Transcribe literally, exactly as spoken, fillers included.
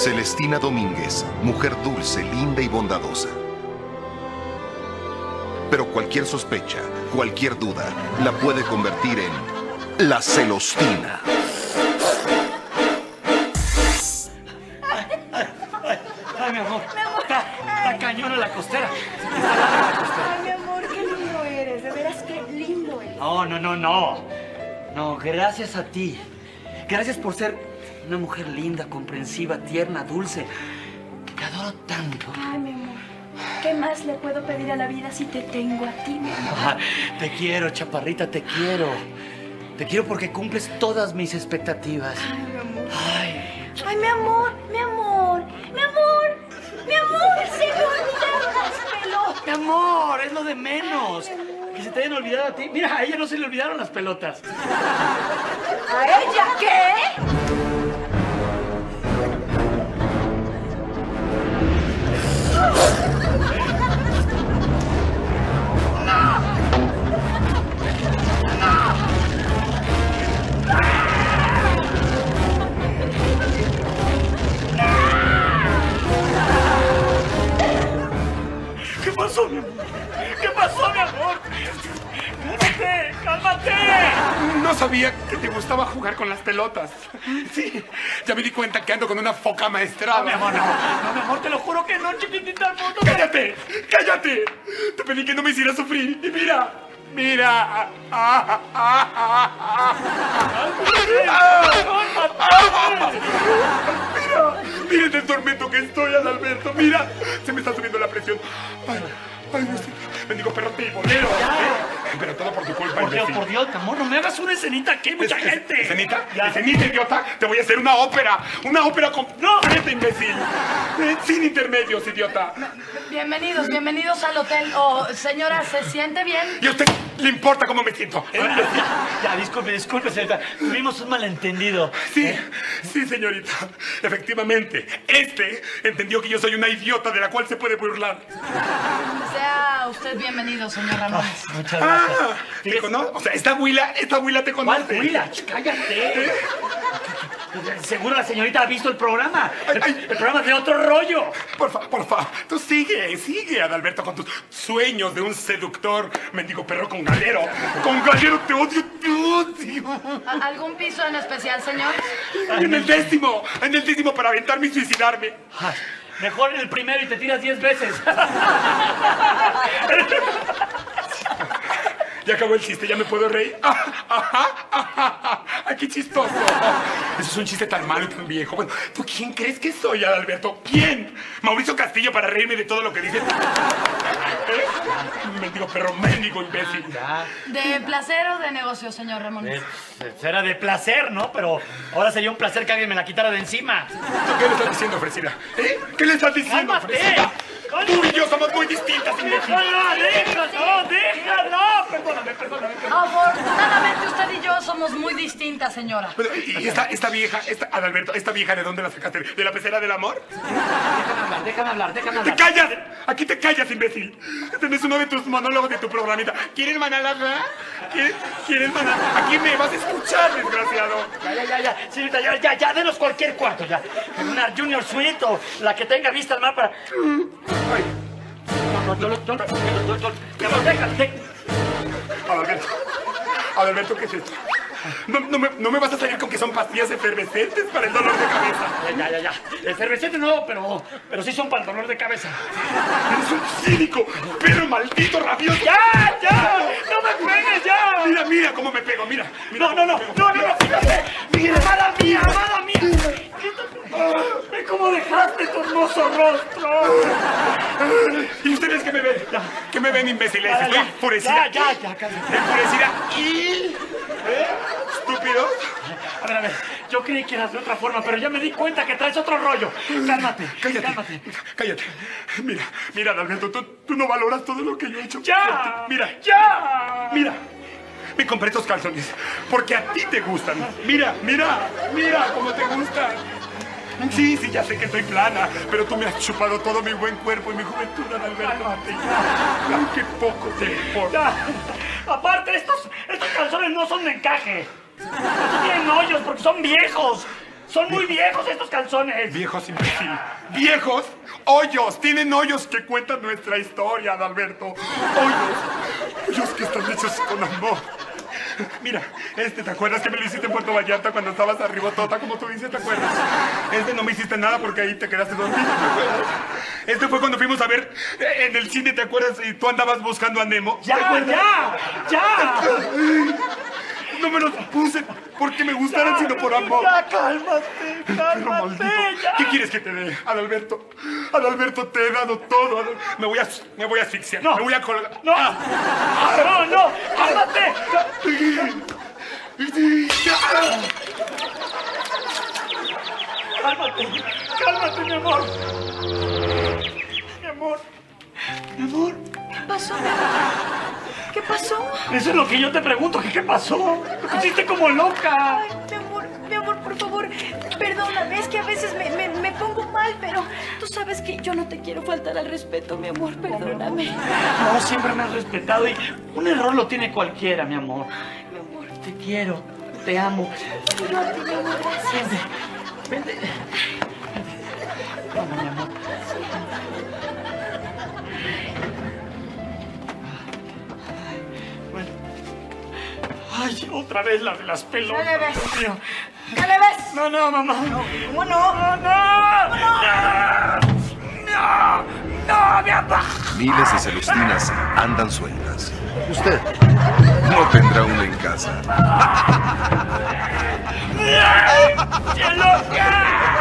Celestina Domínguez, mujer dulce, linda y bondadosa. Pero cualquier sospecha, cualquier duda, la puede convertir en la Celostina. Ay, mi amor. Mi amor. Está, está cañona la costera. Ay, mi amor, qué lindo eres. De veras, qué lindo eres. No, no, no, no. No, gracias a ti. Gracias por ser una mujer linda, comprensiva, tierna, dulce. Te adoro tanto. Ay, mi amor. ¿Qué más le puedo pedir a la vida si te tengo a ti, mi amor? Ah, te quiero, chaparrita, te quiero. Te quiero porque cumples todas mis expectativas. Ay, mi amor. Ay. Ay, mi amor, mi amor, mi amor, mi amor, se me olvidaron las pelotas. Mi amor, es lo de menos. Ay, mi amor. Que se te hayan olvidado a ti. Mira, a ella no se le olvidaron las pelotas. ¿A ella qué? ¿Qué pasó, mi amor? ¿Qué pasó, mi amor? ¡Cálmate! ¡Cálmate! No sabía que te gustaba jugar con las pelotas. Sí, ya me di cuenta que ando con una foca maestrada. No, mi amor, no. No, mi amor, te lo juro que no, chiquitita. No, no. ¡Cállate! ¡Cállate! Te pedí que no me hicieras sufrir. Y mira, mira. Ah, ah, ah, ah, ah. Mira, miren el tormento que estoy, Adalberto. Mira, se me está subiendo la presión. Ay, ay, Dios mío. Bendigo perro tibolero. ¿Eh? Pero todo por tu culpa, Por Dios, imbécil. por Dios, mi amor, no me hagas una escenita aquí, hay mucha Es- gente. es- ¿Escenita? Ya. ¿Escenita, idiota? Te voy a hacer una ópera. Una ópera completa, imbécil. Eh, Sin intermedios, idiota. Bienvenidos, bienvenidos al hotel. Oh, señora, ¿se siente bien? ¿Y a usted le importa cómo me siento? ¿Eh? Ya, disculpe, disculpe, señorita. Tuvimos un malentendido. Sí, sí, señorita. Efectivamente, este entendió que yo soy una idiota de la cual se puede burlar. Sea usted bienvenido, señor Ramón. Muchas gracias. Ah, ¿te conoce? O sea, esta huila, esta huila te conoce. ¿Cuál huila? Cállate. Seguro la señorita ha visto el programa. El, el programa es de otro rollo. Por favor, por favor, tú sigue, sigue, Adalberto, con tus sueños de un seductor, mendigo perro con galero. Con galero te odio, te odio. ¿A- ¿Algún piso en especial, señor? En el décimo, en el décimo para aventarme y suicidarme. Ay, mejor en el primero y te tiras diez veces. Ya acabó el chiste, ya me puedo reír. Ah, ajá, ajá, ay, qué chistoso. Eso es un chiste tan malo y tan viejo. Bueno, ¿tú quién crees que soy, Adalberto? ¿Quién? Mauricio Castillo para reírme de todo lo que dices. ¿Eh? Mendigo perro, mendigo imbécil. Ya. ¿De placer o de negocio, señor Ramón? Eh, Era de placer, ¿no? Pero ahora sería un placer que alguien me la quitara de encima. ¿Tú qué le estás diciendo, Fresida? ¿Eh? ¿Qué le estás diciendo, ¡Cálmate! Fresida? Tú y yo somos muy distintas, imbécil. ¡Déjala, déjala, déjala! Perdóname, perdóname. Afortunadamente usted y yo somos muy distintas, señora. Pero, ¿y esta, esta vieja, esta, Adalberto, esta vieja de dónde la sacaste? ¿De la pecera del amor? Déjame hablar, déjame hablar, déjame ¡Te hablar. callas! Aquí te callas, imbécil. Este es uno de tus monólogos de tu programita. ¿Quieres manalaga? ¿Quieres, ¿Quieres manalaga? Aquí me vas a escuchar, desgraciado. Ya, ya, ya, ya, señorita, ya, ya, ya, denos cualquier cuarto, ya. Una Junior Suite o la que tenga vista al mar para... Ay, No, no, yo, lo- yo, lo- yo, lo- yo, lo- yo, lo- déjalo, déjalo. Adalberto. Adalberto, ¿qué es esto? No, no, me, no me vas a salir con que son pastillas efervescentes para el dolor de cabeza. Ya, ya, ya, ya. Efervescente no, pero, pero sí son para el dolor de cabeza. Eres un cínico, pero maldito rabioso. ¡Ya, ya! ¡No me pegues, ya! Mira, mira cómo me pego, mira. mira No, no, no, cómo me no, pego. no, no, fíjate. Mira, amada mía, amada mía. Ve cómo dejaste tu hermoso rostro. ¿Y ustedes qué me ven? ¿Qué me ven, imbéciles? Ya, Estoy ya, enfurecida. ya, ya, ya, cállate. Enfurecida y... ¿Eh? ¿Estúpido? A ver, a ver, yo creí que eras de otra forma, pero ya me di cuenta que traes otro rollo. Cálmate, Cállate, cálmate. cállate. Mira, mira, Adalberto, tú, tú no valoras todo lo que yo he hecho. ¡Ya! Mira, ¡Ya! mira. Me compré estos calzones porque a ti te gustan. Mira, mira, mira cómo te gustan. Sí, sí, ya sé que estoy plana, pero tú me has chupado todo mi buen cuerpo y mi juventud, Adalberto. Ay, qué poco te importa. Ya. Aparte, estos, estos calzones no son de encaje. Estos tienen hoyos porque son viejos. Son muy viejos estos calzones. Viejos, imbécil. Viejos, hoyos, tienen hoyos que cuentan nuestra historia, Adalberto. Hoyos, hoyos que están hechos con amor. Mira, este, ¿te acuerdas que me lo hiciste en Puerto Vallarta cuando estabas arribotota, como tú dices? ¿Te acuerdas? Este no me hiciste nada porque ahí te quedaste dormido, ¿te acuerdas? Este fue cuando fuimos a ver en el cine, ¿te acuerdas? Y tú andabas buscando a Nemo. ¡Ya, ya! ¡Ya! No me los puse porque me gustaran, sino por amor. Ya, cálmate, cálmate, ya. ¿Qué quieres que te dé, Adalberto? Adalberto, te he dado todo. Adal... Me voy a, me voy a asfixiar. No. Me voy a colgar. ¡No! ¡No, no! ¡Cálmate! ¡Cálmate! ¡Cálmate, mi amor! Mi amor. Mi amor. ¿Qué pasó, mi amor? ¿Qué pasó? Eso es lo que yo te pregunto. ¿Qué, qué pasó? Te pusiste como loca. Ay, mi amor, mi amor, por favor, perdóname, es que a veces me, me, me pongo mal, pero tú sabes que yo no te quiero faltar al respeto, mi amor, perdóname. No, siempre me has respetado y un error lo tiene cualquiera, mi amor. Ay, mi amor. Te quiero, te amo. Yo a ti, mi amor, gracias. Vente, vente. Vente. Vamos, mi amor. Bueno. Ay, otra vez la de las pelotas. No le ves. Dios mío. ¿Qué le ves? No, no, mamá. No. ¿Cómo no? No, no. No. No, no, mi papá. Miles de celustinas andan sueltas. Usted no tendrá una en casa. ¡Qué loca!